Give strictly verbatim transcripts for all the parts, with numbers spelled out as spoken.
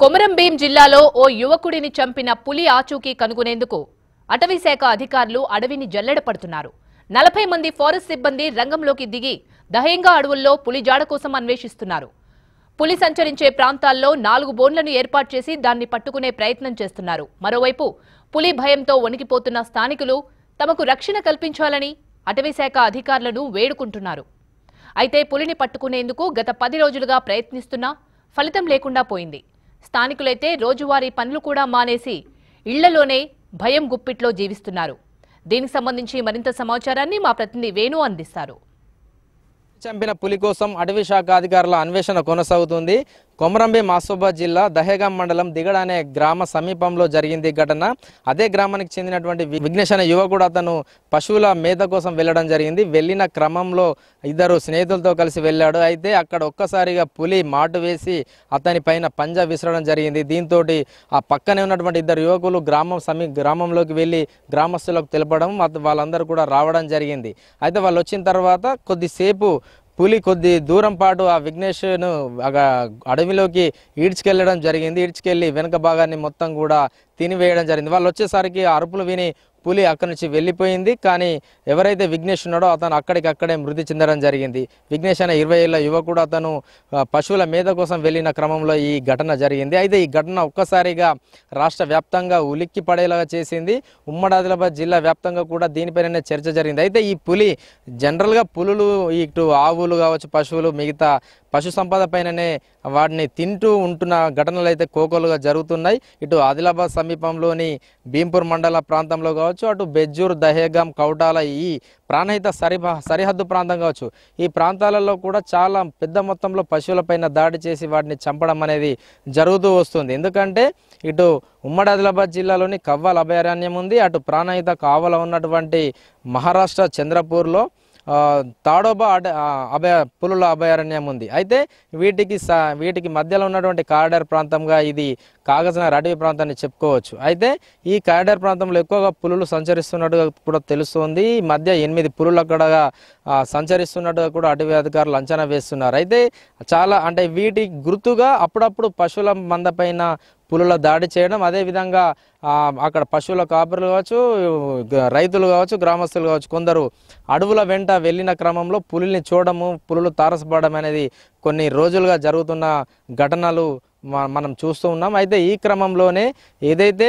కొమరం భీం జిల్లాలో ఓ యువకుడిని చంపిన పులి ఆచూకీ కనుగొనేందుకు అటవీ శాఖ అధికారులు అడవిని జల్లెడపడుతున్నారు. నలభై మంది ఫారెస్ట్ సిబ్బంది రంగంలోకి దిగి దహేంగా అడవుల్లో పులి జాడ కోసం అన్వేషిస్తున్నారు. పులి సంచరించే ప్రాంతాల్లో నాలుగు బోన్లను ఏర్పాటు చేసి దాన్ని పట్టుకునే ప్రయత్నం చేస్తున్నారు. మరోవైపు పులి భయంతో వణికిపోతున్న స్థానికులు తమకు రక్షణ కల్పించాలని అటవీ శాఖ అధికారులను వేడుకుంటున్నారు. అయితే పులిని పట్టుకునేందుకు గత పది రోజులుగా ప్రయత్నిస్తున్నా ఫలితం లేకుండా పోయింది. స్థానికులైతే రోజువారీ పనులు కూడా మానేసి ఇళ్లలోనే భయం గుప్పిట్లో జీవిస్తున్నారు. దీనికి సంబంధించి మరింత సమాచారాన్ని మా ప్రతినిధి వేణు అందిస్తారు. చంపిన పులి కోసం అటవీ శాఖ అధికారుల అన్వేషణ కొనసాగుతుంది. కొమరం భీం ఆసిఫాబాద్ జిల్లా దహేగాం మండలం దిగడ అనే గ్రామ సమీపంలో జరిగింది ఘటన. అదే గ్రామానికి చెందినటువంటి విఘ్నేష్ అనే యువకుడు అతను పశువుల మేత కోసం వెళ్ళడం జరిగింది. వెళ్ళిన క్రమంలో ఇద్దరు స్నేహితులతో కలిసి వెళ్ళాడు. అయితే అక్కడ ఒక్కసారిగా పులి మాటు వేసి అతని పైన పంజా విసరడం జరిగింది. దీంతో ఆ పక్కనే ఉన్నటువంటి ఇద్దరు యువకులు గ్రామం సమీ గ్రామంలోకి వెళ్ళి గ్రామస్తులకు తెలపడం, వాళ్ళందరూ కూడా రావడం జరిగింది. అయితే వాళ్ళు వచ్చిన తర్వాత కొద్దిసేపు పులి కొద్ది దూరం పాటు ఆ విఘ్నేష్ను అడవిలోకి ఈడ్చుకెళ్ళడం జరిగింది. ఈడ్చుకెళ్ళి వెనుక భాగాన్ని మొత్తం కూడా తినివేయడం జరిగింది. వాళ్ళు వచ్చేసరికి అరుపులు విని పులి అక్కడి నుంచి వెళ్ళిపోయింది. కానీ ఎవరైతే విఘ్నేష్ ఉన్నాడో అతను అక్కడికక్కడే మృతి చెందడం జరిగింది. విఘ్నేష్ అనే ఇరవై ఏళ్ళ యువకుడు అతను పశువుల మేత కోసం వెళ్ళిన క్రమంలో ఈ ఘటన జరిగింది. అయితే ఈ ఘటన ఒక్కసారిగా రాష్ట్ర వ్యాప్తంగా ఉలిక్కి పడేలాగా చేసింది. ఉమ్మడి ఆదిలాబాద్ జిల్లా వ్యాప్తంగా కూడా దీనిపైనే చర్చ జరిగింది. అయితే ఈ పులి జనరల్గా పులులు ఇటు ఆవులు కావచ్చు, పశువులు, మిగతా పశు సంపద పైననే వాటిని తింటూ ఉంటున్న ఘటనలు అయితే కోకోలుగా జరుగుతున్నాయి. ఇటు ఆదిలాబాద్ సమీపంలోని భీంపూర్ మండల ప్రాంతంలో కావచ్చు, అటు బెజ్జూర్, దహేగాం, కౌటాల ఈ ప్రాణహిత సరిహ సరిహద్దు ప్రాంతం కావచ్చు, ఈ ప్రాంతాలలో కూడా చాలా పెద్ద మొత్తంలో పశువులపైన దాడి చేసి వాటిని చంపడం అనేది జరుగుతూ వస్తుంది. ఎందుకంటే ఇటు ఉమ్మడి ఆదిలాబాద్ జిల్లాలోని కవ్వాల్ అభయారణ్యం ఉంది, అటు ప్రాణహిత కావల ఉన్నటువంటి మహారాష్ట్ర చంద్రపూర్లో తాడోబా అడ అభయ పులుల అభయారణ్యం ఉంది. అయితే వీటికి స వీటికి మధ్యలో ఉన్నటువంటి కారిడార్ ప్రాంతంగా ఇది కాగజ్నగర్ అడవి ప్రాంతాన్ని చెప్పుకోవచ్చు. అయితే ఈ కారిడార్ ప్రాంతంలో ఎక్కువగా పులులు సంచరిస్తున్నట్టుగా కూడా తెలుస్తుంది. ఈ మధ్య ఎనిమిది పులులు అక్కడ సంచరిస్తున్నట్టుగా కూడా అటవీ అధికారులు అంచనా వేస్తున్నారు. అయితే చాలా అంటే వీటి గుర్తుగా అప్పుడప్పుడు పశువుల మంద పైన పులుల దాడి చేయడం, అదేవిధంగా అక్కడ పశువుల కాపరులు కావచ్చు, రైతులు కావచ్చు, గ్రామస్తులు కావచ్చు, కొందరు అడవుల వెంట వెళ్ళిన క్రమంలో పులిని చూడడము, పులులు తారసపడడం అనేది కొన్ని రోజులుగా జరుగుతున్న ఘటనలు మనం చూస్తూ ఉన్నాం. అయితే ఈ క్రమంలోనే ఏదైతే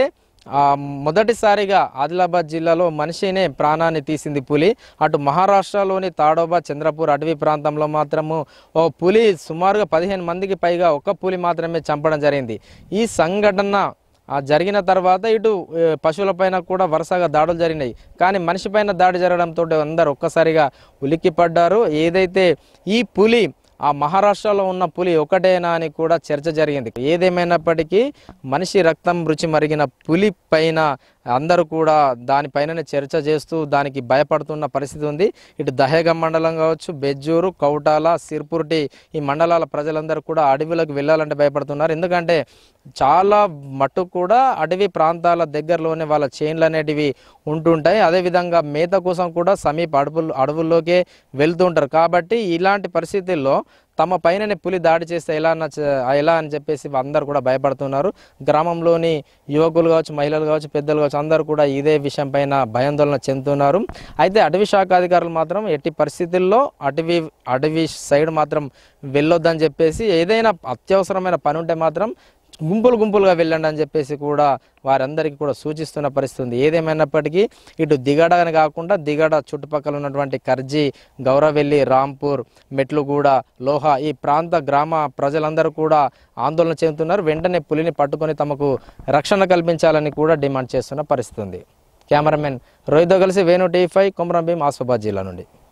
మొదటిసారిగా ఆదిలాబాద్ జిల్లాలో మనిషినే ప్రాణాన్ని తీసింది పులి. అటు మహారాష్ట్రలోని తాడోబా, చంద్రపూర్ అటవీ ప్రాంతంలో మాత్రము ఓ పులి సుమారుగా పదిహేను మందికి పైగా ఒక్క పులి మాత్రమే చంపడం జరిగింది. ఈ సంఘటన జరిగిన తర్వాత ఇటు పశువులపైన కూడా వరుసగా దాడులు జరిగినాయి. కానీ మనిషి పైన దాడి జరగడంతో అందరూ ఒక్కసారిగా ఉలిక్కిపడ్డారు. ఏదైతే ఈ పులి ఆ మహారాష్ట్రలో ఉన్న పులి ఒకటేనా అని కూడా చర్చ జరిగింది. ఏదేమైనప్పటికీ మనిషి రక్తం రుచి మరిగిన పులి పైన అందరూ కూడా దానిపైననే చర్చ చేస్తూ దానికి భయపడుతున్న పరిస్థితి ఉంది. ఇటు దహేగాం మండలం కావచ్చు, బెజ్జూరు, కౌటాల, సిర్పూర్టి ఈ మండలాల ప్రజలందరూ కూడా అడవిలోకి వెళ్ళాలంటే భయపడుతున్నారు. ఎందుకంటే చాలా మట్టుకు కూడా అడవి ప్రాంతాల దగ్గరలోనే వాళ్ళ చైన్లు అనేటివి ఉంటుంటాయి. అదేవిధంగా మేత కోసం కూడా సమీప అడవులు అడవుల్లోకే వెళ్తుంటారు. కాబట్టి ఇలాంటి పరిస్థితుల్లో తమ పైననే పులి దాడి చేస్తే ఎలా ఎలా అని చెప్పేసి అందరూ కూడా భయపడుతున్నారు. గ్రామంలోని యువకులు కావచ్చు, మహిళలు కావచ్చు, పెద్దలు కావచ్చు, అందరూ కూడా ఇదే విషయం పైన భయాందోళన చెందుతున్నారు. అయితే అటవీ శాఖ అధికారులు మాత్రం ఎట్టి పరిస్థితుల్లో అటవీ అటవీ సైడ్ మాత్రం వెళ్ళొద్దని చెప్పేసి, ఏదైనా అత్యవసరమైన పని ఉంటే మాత్రం గుంపులు గుంపులుగా వెళ్ళండి అని చెప్పేసి కూడా వారందరికీ కూడా సూచిస్తున్న పరిస్థితి ఉంది. ఏదేమైనప్పటికీ ఇటు దిగడ అని కాకుండా దిగడ చుట్టుపక్కల ఉన్నటువంటి కర్జీ, గౌరవెల్లి, రాంపూర్, మెట్లుగూడ, లోహా ఈ ప్రాంత గ్రామ ప్రజలందరూ కూడా ఆందోళన చెందుతున్నారు. వెంటనే పులిని పట్టుకొని తమకు రక్షణ కల్పించాలని కూడా డిమాండ్ చేస్తున్న పరిస్థితి ఉంది. కెమెరామెన్ రోహిత్తో కలిసి వేణు, టీవీ ఫైవ్, కొమరం భీం, ఆసిఫాబాద్ జిల్లా నుండి.